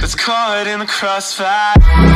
It's caught in the crossfire.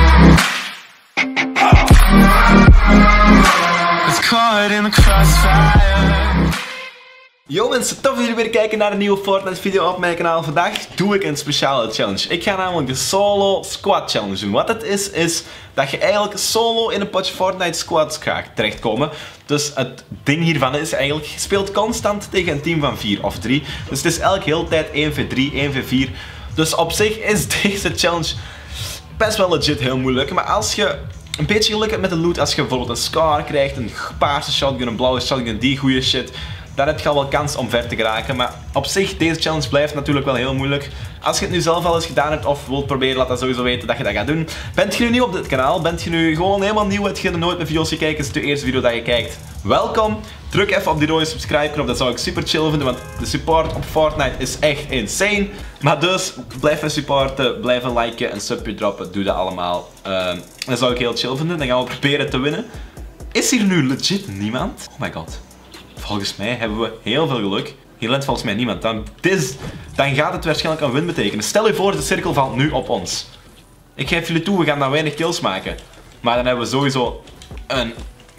It's caught in the crossfire. Yo mensen, tof dat jullie weer kijken naar een nieuwe Fortnite video op mijn kanaal. Vandaag doe ik een speciale challenge. Ik ga namelijk de solo squad challenge doen. Wat het is dat je eigenlijk solo in een potje Fortnite squads gaat terechtkomen. Dus het ding hiervan is eigenlijk, je speelt constant tegen een team van 4 of 3. Dus het is elke hele tijd 1v3, 1v4. Dus op zich is deze challenge best wel legit heel moeilijk. Maar als je een beetje geluk hebt met de loot, als je bijvoorbeeld een scar krijgt, een paarse shotgun, een blauwe shotgun, die goede shit, dan heb je al wel kans om ver te geraken. Maar op zich, deze challenge blijft natuurlijk wel heel moeilijk. Als je het nu zelf al eens gedaan hebt of wilt proberen, laat dat sowieso weten dat je dat gaat doen. Bent je nu nieuw op dit kanaal? Bent je nu gewoon helemaal nieuw? Heb je nog nooit mijn video's gekeken? Is het de eerste video dat je kijkt? Welkom! Druk even op die rode subscribe knop, dat zou ik super chill vinden, want de support op Fortnite is echt insane. Maar dus, blijf me supporten, blijf liken en subje droppen, doe dat allemaal. Dat zou ik heel chill vinden, dan gaan we proberen te winnen. Is hier nu legit niemand? Oh my god. Volgens mij hebben we heel veel geluk. Hier lent volgens mij niemand. Dan gaat het waarschijnlijk een win betekenen. Stel je voor, de cirkel valt nu op ons. Ik geef jullie toe, we gaan dan weinig kills maken. Maar dan hebben we sowieso een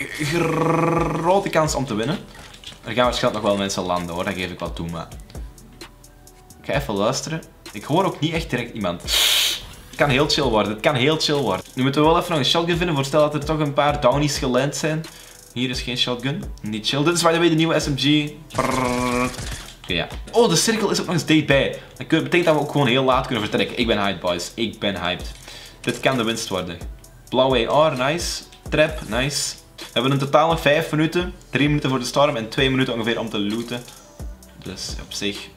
grote kans om te winnen. Er gaan waarschijnlijk nog wel mensen landen hoor, dat geef ik wel toe. Maar ik ga even luisteren. Ik hoor ook niet echt direct iemand. Het kan heel chill worden, het kan heel chill worden. Nu moeten we wel even nog een shotgun vinden. Voorstel dat er toch een paar downies geland zijn. Hier is geen shotgun. Niet chill. Dit is waar de nieuwe SMG. Oké, ja. Oh, de cirkel is ook nog eens dichtbij. Dat betekent dat we ook gewoon heel laat kunnen vertrekken. Ik ben hyped, boys. Ik ben hyped. Dit kan de winst worden. Blauwe AR, nice. Trap, nice. We hebben in totaal nog 5 minuten. 3 minuten voor de storm en 2 minuten ongeveer om te looten. Dus op zich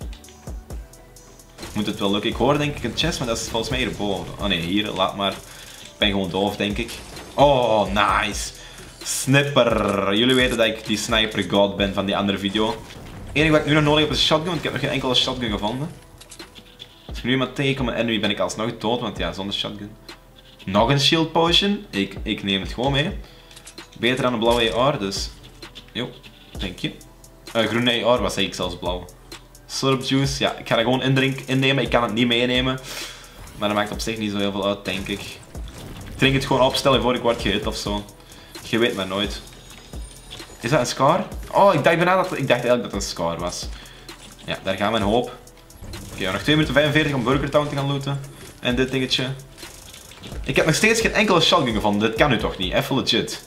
moet het wel lukken. Ik hoor denk ik een chest, maar dat is volgens mij hierboven. Oh nee, hier, laat maar. Ik ben gewoon doof, denk ik. Oh, nice. Snipper. Jullie weten dat ik die sniper god ben van die andere video. Het enige wat ik nu nog nodig heb is een shotgun, want ik heb nog geen enkele shotgun gevonden. Als ik nu iemand tegenkom en nu ben ik alsnog dood, want ja, zonder shotgun. Nog een shield potion. Ik neem het gewoon mee. Beter dan een blauwe AR, dus... Jo, denk je. Groene AR was ik zelfs blauw. Slurp juice, ja, ik ga dat gewoon innemen. Ik kan het niet meenemen. Maar dat maakt op zich niet zo heel veel uit, denk ik. Ik drink het gewoon op, stel je voor ik word gehit of zo. Je weet maar nooit. Is dat een scar? Oh, ik dacht eigenlijk dat het een scar was. Ja, daar gaan we een hoop. Oké, nog 2 minuten 45 om Burger Town te gaan looten. En dit dingetje. Ik heb nog steeds geen enkele shotgun gevonden. Dit kan nu toch niet? Even legit.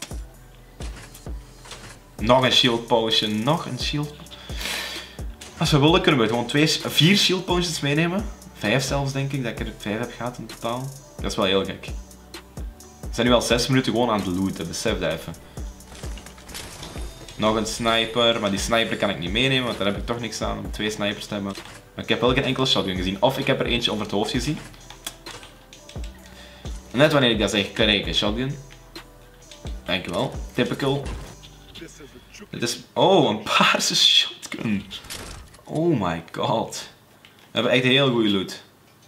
Nog een shield potion. Nog een shield. Als we willen kunnen we gewoon 4 shield potions meenemen. 5 zelfs denk ik, dat ik er 5 heb gehad in totaal. Dat is wel heel gek. We zijn nu al 6 minuten gewoon aan het looten, besef dat even. Nog een sniper, maar die sniper kan ik niet meenemen, want daar heb ik toch niks aan om 2 snipers te hebben. Maar ik heb wel geen enkele shotgun gezien, of ik heb er eentje over het hoofd gezien. Net wanneer ik dat zeg, krijg ik een shotgun. Dankjewel, typical. Dit is... Oh, een paarse shotgun. Oh my god. We hebben echt heel goede loot.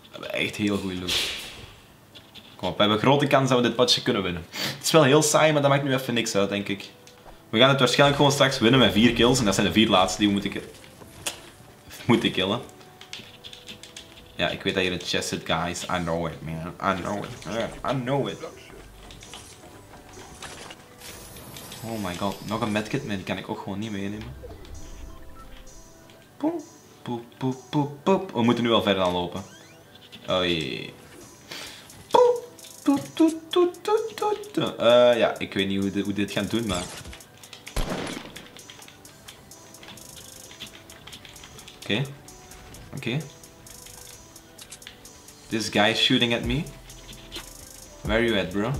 Kom op, we hebben een grote kans dat we dit potje kunnen winnen. Het is wel heel saai, maar dat maakt nu even niks uit, denk ik. We gaan het waarschijnlijk gewoon straks winnen met 4 kills. En dat zijn de 4 laatste die we moeten killen. Ja, ik weet dat hier een chest zit, guys. I know it, man. I know it. Yeah, I know it. Oh my god, nog een medkit, maar die kan ik ook gewoon niet meenemen. Poep, poep, poep, poep, poep. We moeten nu al verder aan lopen. Oh jee. Ja, ik weet niet hoe dit gaat doen, maar... Oké. This guy is shooting at me. Where are you at, bro?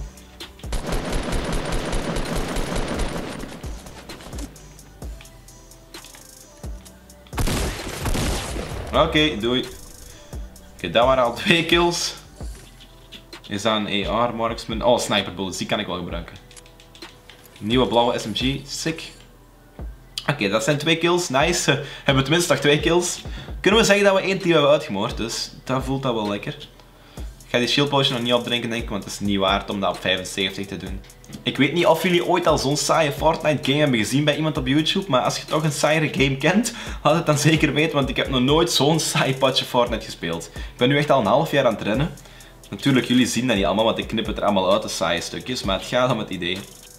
Oké, doei. Oké, dat waren al 2 kills. Is dat een AR marksman? Oh, sniper bullets, die kan ik wel gebruiken. Nieuwe blauwe SMG, sick. Oké, dat zijn 2 kills, nice. Hebben we tenminste nog 2 kills. Kunnen we zeggen dat we 1 team hebben uitgemoord, dus dat voelt dat wel lekker. Ik ga die shield potion nog niet opdrinken, denk ik, want het is niet waard om dat op 75 te doen. Ik weet niet of jullie ooit al zo'n saaie Fortnite game hebben gezien bij iemand op YouTube, maar als je toch een saaiere game kent, laat het dan zeker weten, want ik heb nog nooit zo'n saai potje Fortnite gespeeld. Ik ben nu echt al een half jaar aan het rennen. Natuurlijk, jullie zien dat niet allemaal, want ik knip het er allemaal uit, de saaie stukjes, maar het gaat om het idee.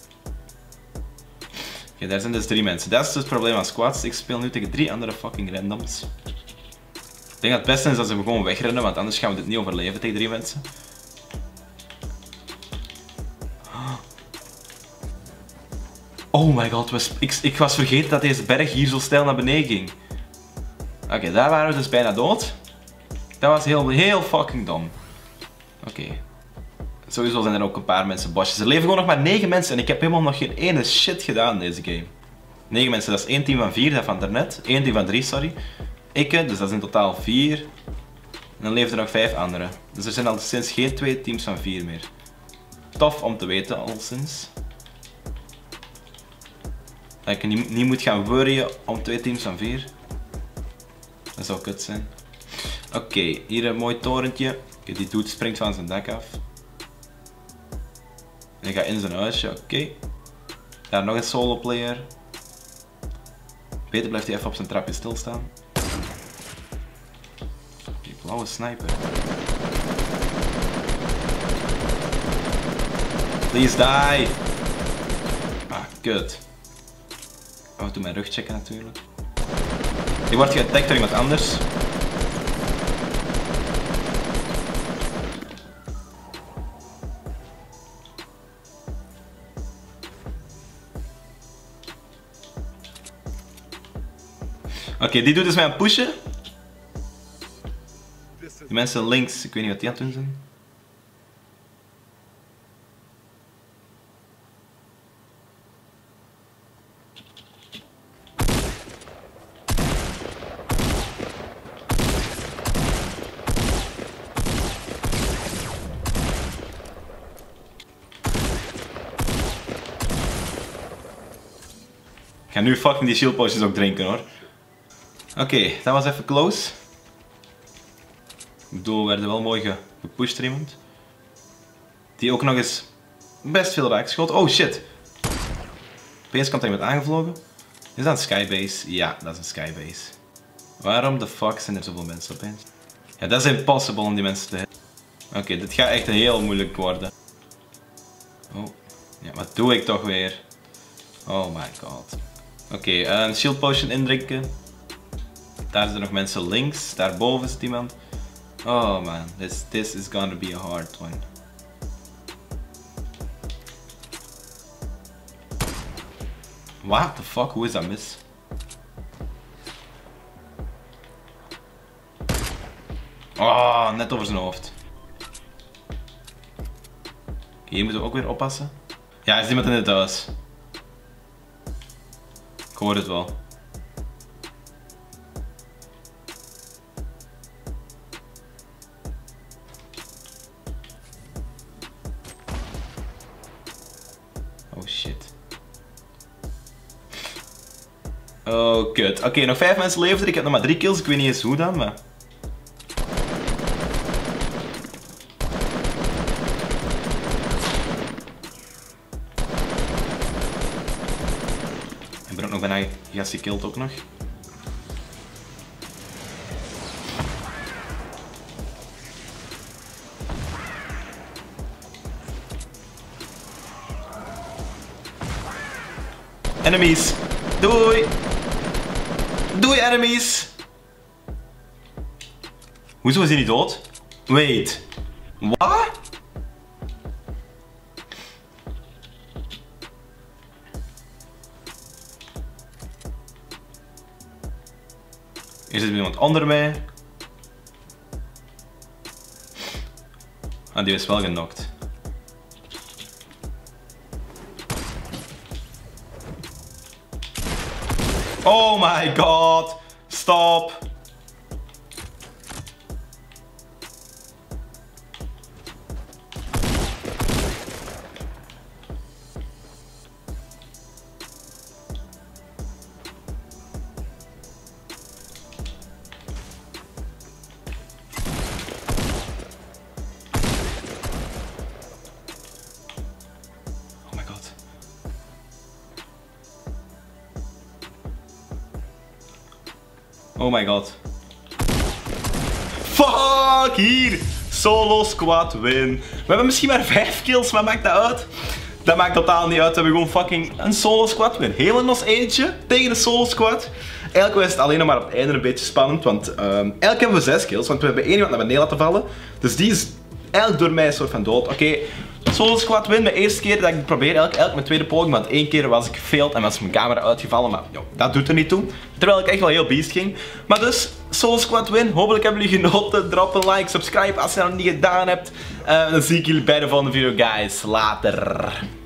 Oké, daar zijn dus 3 mensen. Dat is dus het probleem aan squads. Ik speel nu tegen 3 andere fucking randoms. Ik denk dat het beste is dat ze gewoon wegrennen, want anders gaan we dit niet overleven tegen 3 mensen. Oh my god, ik was vergeten dat deze berg hier zo steil naar beneden ging. Oké, daar waren we dus bijna dood. Dat was heel fucking dom. Oké. Sowieso zijn er ook een paar mensen bosjes. Er leven gewoon nog maar 9 mensen en ik heb helemaal nog geen ene shit gedaan in deze game. 9 mensen, dat is 1 team van 4, dat van daarnet. 1 team van 3, sorry. Ik, dus dat is in totaal 4. En dan leven er nog 5 anderen. Dus er zijn al sinds geen 2 teams van 4 meer. Tof om te weten, al sinds. Dat ik niet moet gaan worryen om 2 teams van 4. Dat zou kut zijn. Oké, hier een mooi torentje. Oké, die dude springt van zijn dak af. En hij gaat in zijn huisje, oké. Daar nog een solo player. Beter blijft hij even op zijn trapje stilstaan. Die blauwe sniper. Please die! Ah, kut. Oh, ik doe mijn rug checken natuurlijk. Die wordt geattackt door iemand anders. Oké, die doet dus mij aan het pushen. Die mensen links, ik weet niet wat die aan het doen zijn. Ik ga nu fucking die shield potions ook drinken hoor. Oké, dat was even close. Ik bedoel, we werden wel mooi gepusht door iemand. Die ook nog eens best veel raak schoot. Oh shit! Opeens komt er iemand aangevlogen. Is dat een skybase? Ja, dat is een skybase. Waarom de fuck zijn er zoveel mensen opeens? Ja, dat is impossible om die mensen te hitten. Oké, dit gaat echt heel moeilijk worden. Oh, ja, wat doe ik toch weer? Oh my god. Oké, een shield potion indrinken. Daar zijn nog mensen links. Daarboven zit iemand. Oh man, this is gonna be a hard one. What the fuck? Hoe is dat mis? Oh, net over zijn hoofd. Okay, hier moeten we ook weer oppassen. Ja, er is iemand in het huis. Ik hoor het wel. Oh shit. Oh kut. Oké, nog 5 mensen leven er. Ik heb nog maar 3 kills. Ik weet niet eens hoe dan, maar... Ik ben ook nog bijna gast gekillt ook nog. Enemies! Doei! Doei enemies! Hoezo is hij niet dood? Wait. Wat? Er zit iemand onder mij. Ah, die is wel genokt. Oh my god! Stop! Oh my god. Fuck, hier. Solo squad win. We hebben misschien maar 5 kills, maar maakt dat uit? Dat maakt totaal niet uit. We hebben gewoon fucking een solo squad win. Heel in ons eentje tegen de solo squad. Eigenlijk was het alleen nog maar op het einde een beetje spannend, want eigenlijk hebben we 6 kills, want we hebben één iemand naar beneden laten vallen. Dus die is eigenlijk door mij een soort van dood. Oké, solo squad win, de eerste keer dat ik het probeer, eigenlijk mijn tweede poging, want 1 keer was ik gefailed en was mijn camera uitgevallen, maar jo, dat doet er niet toe. Terwijl ik echt wel heel beast ging. Maar dus, solo squad win, hopelijk hebben jullie genoten. Drop een like, subscribe als je dat nog niet gedaan hebt. Dan zie ik jullie bij de volgende video, guys. Later.